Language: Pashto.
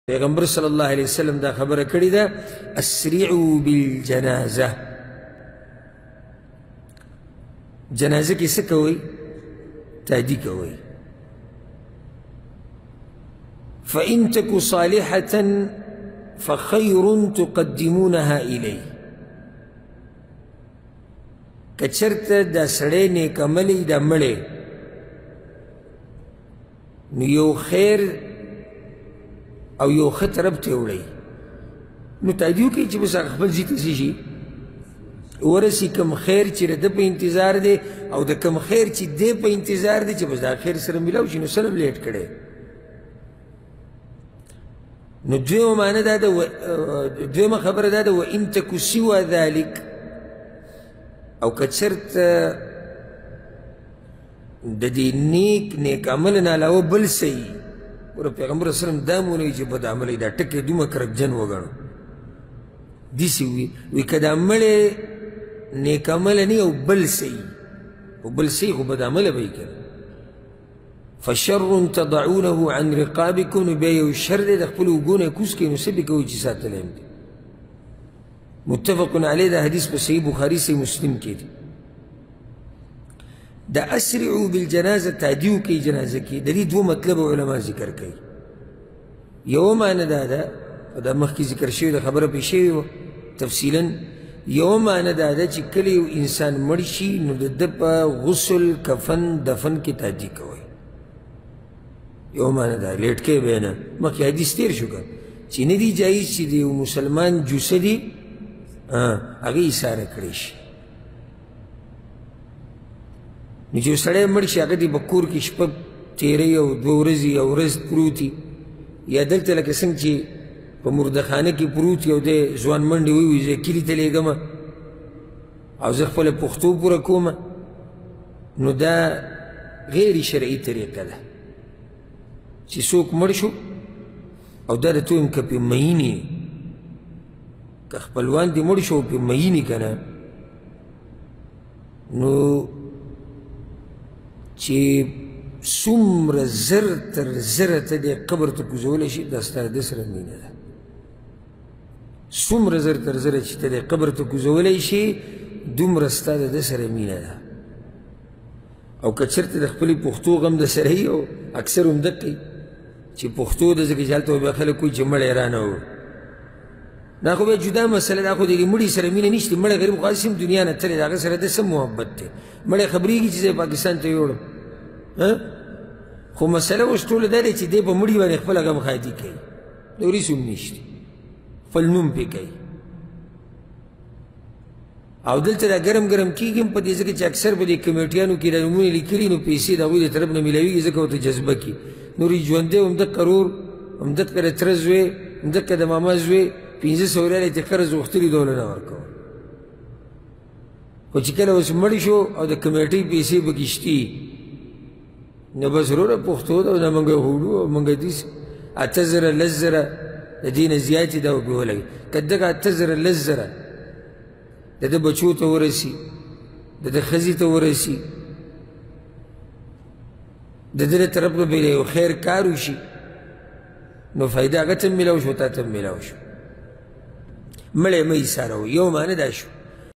پیغمبر صلی الله علیه وسلم دا خبره کړې ده اسرعوا بالجنازه. جنازه کې څه کوئ؟ تادي کوئ. فإن تك صالحة فخير تقدمونها إليه. که چرته دا سړی نیک عملی دا مړی نو یو خیر او یو ښه طرف ته وړئ نو تادي وکړئ چې بس هغه خپل ځي ته څه شي ورسي کوم خیر چې د ده په انتظار دی او د کوم خیر چې دی په انتظار دی چې بس دا خیر سره میلاو شي نو سلم لیټ کړی. نو دویمه معنی دا ده دویمه خبره دا ده وان تکو سوى ذلک او که چېرته د دې نیک عمل نه علاوه بل څه وي ګوره پیغمبر صلی الله علیه وسلم دا مونه وي چې بد عملی دا ټکی دومره کرکجن وګڼو داسې وي که دا مړی نیک عمله نه او بل څه وي خو بل څه خو بد عمله به یې که فشر تضعونه عن رقابکم نو بیا یو شر دی د خپلو اوږو نه کوز کوي نو څه به کوئ چې ساتلی هم دی. متفق علیه دا حدیث په صحیح بخاري صحیح مسلم کې دی. دا اسرعوا بالجنازه تادي وکړئ جنازه کې د دې دوه مطلب علما ذکر کوي. یوه معنی دا ده دا مخکې ذکر شوې ده خبره پرې شوې وه تفصیلا. یوه معنی دا ده چې کله یو انسان مړ شي نو د ده په غسل کفن دفن کې تادي کوئ. یو معنی دا لیټ کوئ به نه مخکې حدیث تیر شو که چې نه دي جایز چې د یو مسلمان جوسه دي هغه ایساره کړی شي. نو چې یو سړی مړ شي هغه دې په کور کې شپه تېروي او دوه ورځې او ورځ پروت وي یا دلته لکه څنګه چې په مردخانه کې پروت وي او دی ځوان منډې ووي زه کلي ته لېږم او زه خپله پښتو پوره کوم نو دا غیر شرعي طریقه ده چې څوک مړ شو او دا د تو یم که پې مینې که خپلوان دې مړ شو او پې مینې که نه نو چې څومره زر تر زره ته دې قبر ته کوزولی شي دا ستا د ده سره مینه ده. څومره زر تر زره چې ته دې قبر ته کوزولی شي دومره ستا د ده سره مینه ده. او که چېرته د خپلې پښتو غم د سره وي او اکثر هم دقې چې پښتو ده ځکه چې هلته بیا خلک کوي چې مړی رانه و دا خو بیا جدا مسله ده. خو د مړي سره مینه نشته. مړی غریب خو هسې هم دنیا نه تللی د هغه سره د څه محبت دی. مړی خبرېږي چې زه پاکستان ته یوړم خو مسله اوس ټوله دا دی چې دی په مړي باندې خپله غمخادي کوي د وریځ هم نشته خپل نوم پې کوي. او دلته دا ګرم ګرم کېږي هم په دې ځکه چې اکثر په دې کمیټیانو کې دا نومونه لیکلي نو پیسې د هغوی د طرف نه میلاوېږي ځکه ورته جذبه کړي. نور یې ژوندی همدقه رور همدقه د تره زوی همدقه د ماما زوی 500 ریاله یې قرض غوښتلي دو نه ورکول. خو چې کله اوس مړ شو او د کمیټۍ پیسې پکې شتي نو بس وروره پښتو ده او نه موږ هوډو او موږ داسې 8000 لسزره د دې نه زیاتې دا پې ولګي. که دغه 8000 لسزره د ده بچو ته ورسي د ده ښځې ته ورسي د ده له طرف نه به یو خیر کار وشي نو فایده هغه ته هم میلاو شو تا ته هم میلاو شو. مړی مه ایساروئ. یو معنی دا شو.